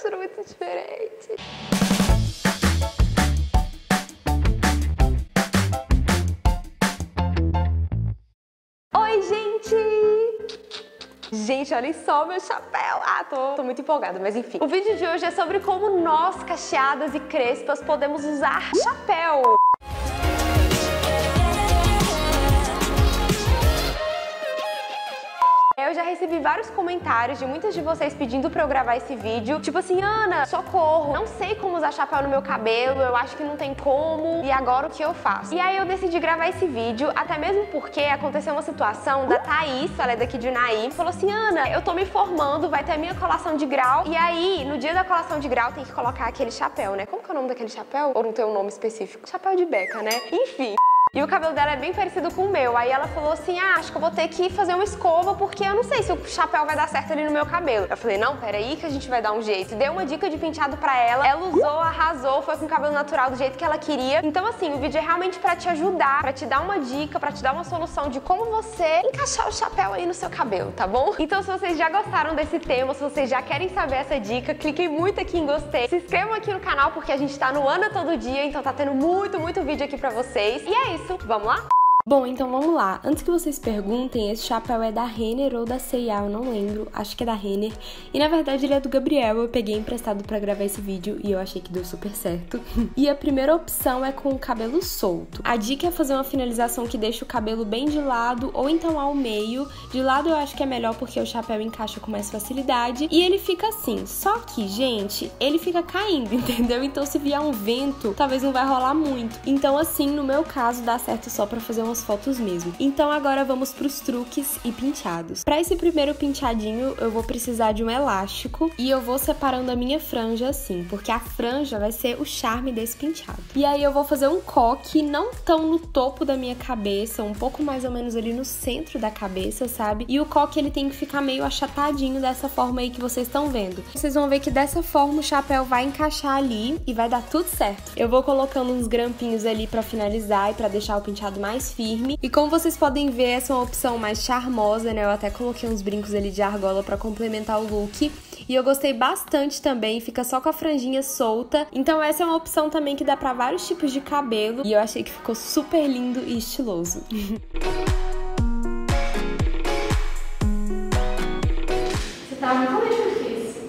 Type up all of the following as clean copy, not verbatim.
achando muito diferente. Oi, gente! Gente, olhem só o meu chapéu. Ah, tô muito empolgada, mas enfim. O vídeo de hoje é sobre como nós, cacheadas e crespas, podemos usar chapéu. Eu já recebi vários comentários de muitas de vocês pedindo pra eu gravar esse vídeo. Tipo assim, Ana, socorro, não sei como usar chapéu no meu cabelo, eu acho que não tem como, e agora o que eu faço? E aí eu decidi gravar esse vídeo, até mesmo porque aconteceu uma situação da Thaís, ela é daqui de Unai, falou assim, Ana, eu tô me formando, vai ter a minha colação de grau, e aí, no dia da colação de grau, tem que colocar aquele chapéu, né? Como que é o nome daquele chapéu? Ou não tem um nome específico? Chapéu de beca, né? Enfim. E o cabelo dela é bem parecido com o meu. Aí ela falou assim, acho que eu vou ter que fazer uma escova porque eu não sei se o chapéu vai dar certo ali no meu cabelo. Eu falei, não, peraí que a gente vai dar um jeito. Dei uma dica de penteado pra ela, ela usou, arrasou, foi com o cabelo natural do jeito que ela queria. Então assim, o vídeo é realmente pra te ajudar, pra te dar uma dica, pra te dar uma solução de como você encaixar o chapéu aí no seu cabelo, tá bom? Então se vocês já gostaram desse tema, se vocês já querem saber essa dica, cliquem muito aqui em gostei. Se inscrevam aqui no canal porque a gente tá no Ana Todo Dia, então tá tendo muito vídeo aqui pra vocês. E é isso, vamos lá? Bom, então vamos lá. Antes que vocês perguntem, esse chapéu é da Renner ou da C&A, eu não lembro. Acho que é da Renner. E na verdade ele é do Gabriel, eu peguei emprestado pra gravar esse vídeo e eu achei que deu super certo. E a primeira opção é com o cabelo solto. A dica é fazer uma finalização que deixa o cabelo bem de lado ou então ao meio. De lado eu acho que é melhor porque o chapéu encaixa com mais facilidade. E ele fica assim. Só que, gente, ele fica caindo, entendeu? Então se vier um vento, talvez não vai rolar muito. Então assim, no meu caso, dá certo só pra fazer umas fotos mesmo. Então agora vamos pros truques e penteados. Para esse primeiro penteadinho, eu vou precisar de um elástico e eu vou separando a minha franja assim, porque a franja vai ser o charme desse penteado. E aí eu vou fazer um coque não tão no topo da minha cabeça, um pouco mais ou menos ali no centro da cabeça, sabe? E o coque ele tem que ficar meio achatadinho dessa forma aí que vocês estão vendo. Vocês vão ver que dessa forma o chapéu vai encaixar ali e vai dar tudo certo. Eu vou colocando uns grampinhos ali pra finalizar e pra deixar o penteado mais firme. E como vocês podem ver, essa é uma opção mais charmosa, né? Eu até coloquei uns brincos ali de argola pra complementar o look. E eu gostei bastante também, fica só com a franjinha solta. Então essa é uma opção também que dá pra vários tipos de cabelo. E eu achei que ficou super lindo e estiloso. Você tá muito difícil.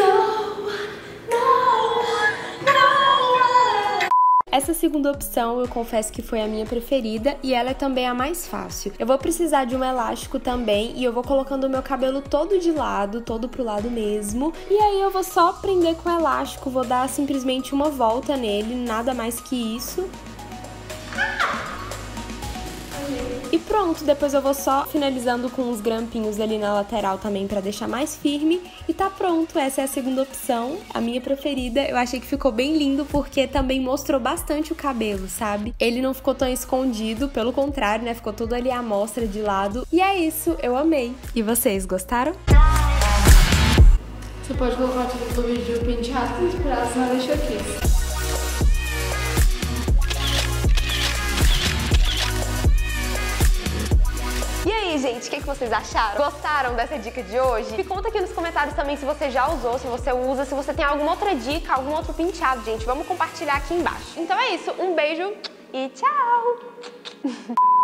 Essa segunda opção eu confesso que foi a minha preferida e ela é também a mais fácil. Eu vou precisar de um elástico também e eu vou colocando o meu cabelo todo de lado, todo pro lado mesmo. E aí eu vou só prender com o elástico, vou dar simplesmente uma volta nele, nada mais que isso. E pronto, depois eu vou só finalizando com uns grampinhos ali na lateral também pra deixar mais firme. E tá pronto, essa é a segunda opção, a minha preferida. Eu achei que ficou bem lindo porque também mostrou bastante o cabelo, sabe? Ele não ficou tão escondido, pelo contrário, né? Ficou todo ali à mostra de lado. E é isso, eu amei. E vocês, gostaram? Você pode colocar o título do vídeo penteado inspirado na Alicia Keys. E aí, gente, o que vocês acharam? Gostaram dessa dica de hoje? Me conta aqui nos comentários também se você já usou, se você usa, se você tem alguma outra dica, algum outro penteado, gente. Vamos compartilhar aqui embaixo. Então é isso, um beijo e tchau!